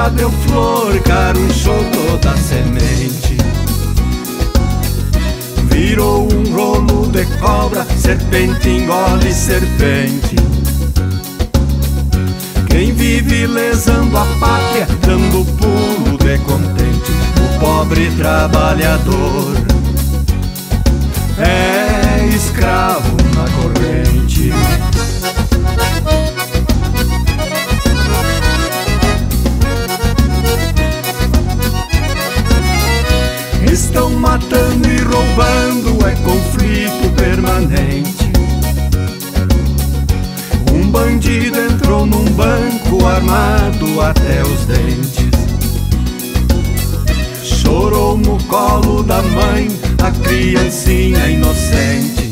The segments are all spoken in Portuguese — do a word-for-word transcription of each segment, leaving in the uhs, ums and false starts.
nunca deu flor, carunchou toda a semente. Virou um rolo de cobra, serpente engole serpente. Quem vive lesando a pátria, dando pulo de contente, o pobre trabalhador é escravo na corrente. Estão matando e roubando, é conflito permanente. Um bandido entrou num banco armado até os dentes. Chorou no colo da mãe a criancinha inocente.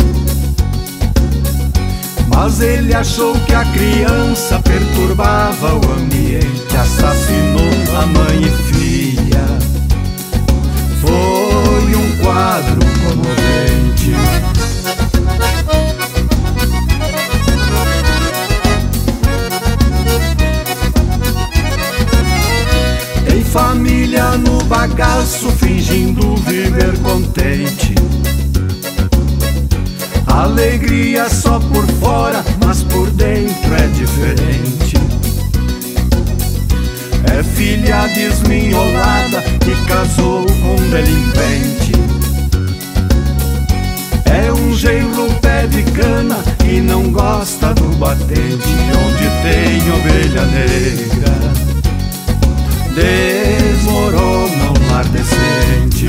Mas ele achou que a criança perturbava o ambiente. Assassinou a mãe e filha. Foi um quadro comovente. Tem família no bagaço fingindo viver contente. Alegria só por fora, mas por dentro é diferente. É filha desminholada que casou com um delinquente. É um genro pé de cana e não gosta do batente. Onde tem ovelha negra, desmorona um lar decente.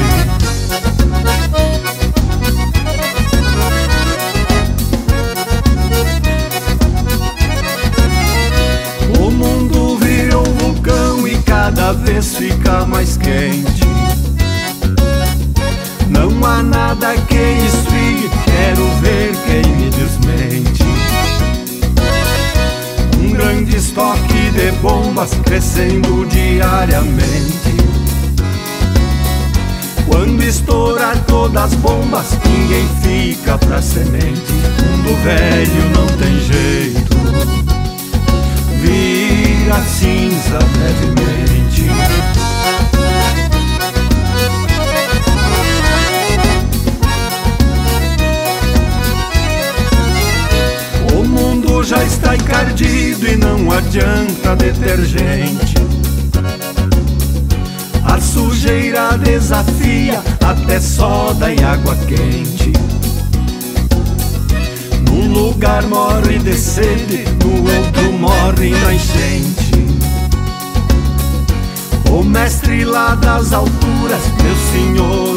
O mundo virou um vulcão e cada vez fica mais quente. Não há nada que esfrie, quero ver quem me desmente. Um grande estoque de bombas crescendo diariamente. Quando estourar todas as bombas, ninguém fica pra semente. Mundo velho não tem jeito, vira cinza brevemente. O mundo já está encardido e não adianta detergente. A sujeira desafia até soda e água quente. Num lugar morre de sede, no outro morre na enchente. O mestre lá das alturas, meu senhor